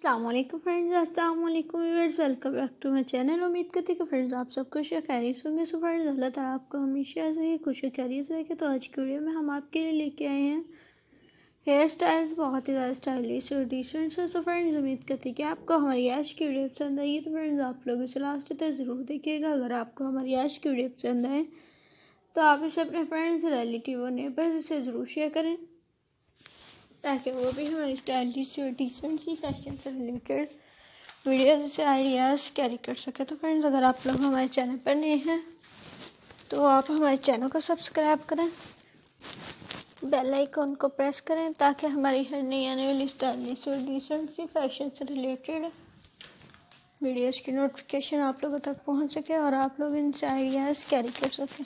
अस्सलाम वालेकुम फ्रेंड्स, अस्सलाम वालेकुम viewers, welcome back to my channel. उम्मीद करती कि फ्रेंड्स आप सब खुश खैरियत होंगे। सो फ्रेंड्स अल्लाह ताला आपको हमेशा से ही खुश खैरियत रखे। तो आज की वीडियो में हम आपके लिए लेके आए हैं हेयर स्टाइल्स बहुत ही ज़्यादा स्टाइलिश और डिसेंट है। सो फ्रेंड्स उम्मीद करती है कि आपको हमारी आज की वीडियो पसंद आई है। तो फ्रेंड्स आप लोग इसे लास्ट तक ज़रूर देखिएगा। अगर आपको हमारी आज की वीडियो पसंद आए तो आप इसे अपने फ्रेंड्स, रिलेटिव और नेबर्स से ज़रूर शेयर करें ताकि वो भी हमारी स्टाइलिश और डिसेंट सी फैशन से रिलेटेड वीडियो से आइडियाज़ कैरी कर सके। तो फ्रेंड्स अगर आप लोग हमारे चैनल पर नए हैं तो आप हमारे चैनल को सब्सक्राइब करें, बेल आइकन को प्रेस करें ताकि हमारी हर नई आने वाली स्टाइलिश और डिसेंट सी फैशन से रिलेटेड वीडियोज़ की नोटिफिकेशन आप लोगों तक पहुंच सके और आप लोग इनसे आइडियाज़ कैरी कर सकें।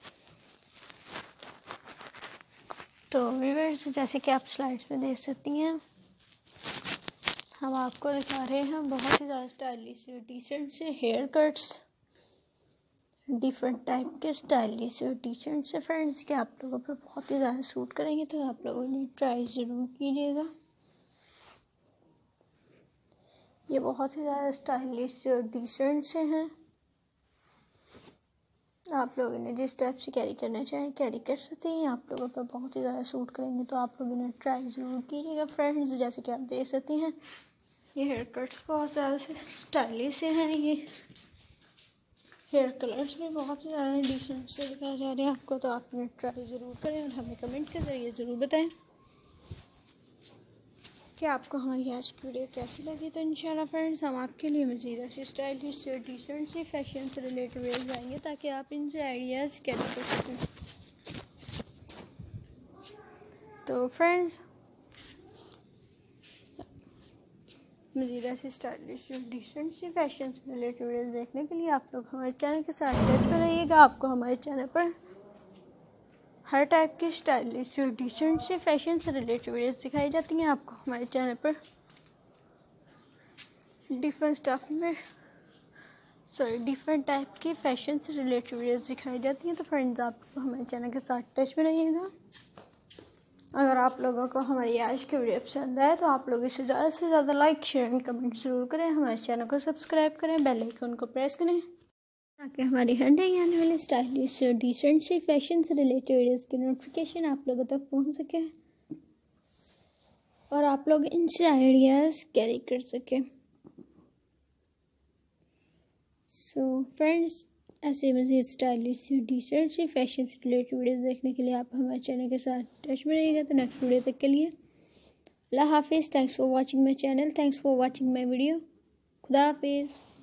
तो व्यूअर्स जैसे कि आप स्लाइड्स में देख सकती हैं, हम आपको दिखा रहे हैं बहुत ही ज़्यादा स्टाइलिश और डिसेंट से हेयर कट्स, डिफरेंट टाइप के स्टाइलिश और डिसेंट से फ्रेंड्स के आप लोगों पर बहुत ही ज़्यादा सूट करेंगे। तो आप लोगों ने ट्राई ज़रूर कीजिएगा। ये बहुत ही ज़्यादा स्टाइलिश और डिसेंट से हैं। आप लोग इन्हें जिस टाइप से कैरी करना चाहें कैरी कर सकते हैं। आप लोगों पर बहुत ही ज़्यादा सूट करेंगे। तो आप लोग इन्हें ट्राई ज़रूर कीजिएगा फ्रेंड्स। जैसे कि आप देख सकते हैं ये हेयर कट्स बहुत ज़्यादा से स्टाइलिश से हैं। ये हेयर कलर्स भी बहुत ही ज़्यादा डिसेंट से दिखाए जा रहे हैं आपको। तो आप इन्हें ट्राई ज़रूर करें और हमें कमेंट के ज़रिए ज़रूर बताएं कि आपको हमारी आज की वीडियो कैसी लगी। तो इंशाल्लाह फ्रेंड्स हम आपके लिए मज़ीद ऐसी स्टाइलिश और डिसेंट सी फैशन से रिलेटेड वीडियोज़ लाएंगे ताकि आप इनसे आइडियाज़ कैरी कर सकें। तो फ्रेंड्स मज़ीद ऐसी स्टाइलिश और डिसेंट सी फैशन से रिलेटेड वीडियोज़ देखने के लिए आप लोग हमारे चैनल के साथ टच में रहिएगा। आपको हमारे चैनल पर हर टाइप की स्टाइलिश और डिसेंट से फैशन से रिलेटेड वीडियोज़ दिखाई जाती हैं। आपको हमारे चैनल पर डिफरेंट टाइप की फैशन से रिलेटेड वीडियोज़ दिखाई जाती हैं। तो फ्रेंड्स आप हमारे चैनल के साथ टच में रहिएगा। अगर आप लोगों को हमारी आज की वीडियो पसंद आए तो आप लोग इसे ज़्यादा से ज़्यादा लाइक, शेयर एंड कमेंट ज़रूर करें। हमारे चैनल को सब्सक्राइब करें, बेल आइकन को प्रेस करें ताकि हमारी हर नई आने वाली स्टाइलिश और डिसेंट से फैशन से रिलेटेड वीडियोज़ की नोटिफिकेशन आप लोगों तक पहुंच सके और आप लोग इनसे आइडियाज़ कैरी कर सकें। सो फ्रेंड्स ऐसे मज़ीद स्टाइलिश और डिसेंट से फैशन से रिलेटेड वीडियोज़ देखने के लिए आप हमारे चैनल के साथ टच में रहिएगा। तो नेक्स्ट वीडियो तक के लिए अल्लाह हाफिज़। Thanks for watching my channel, thanks for watching my video. खुदा हाफिज़।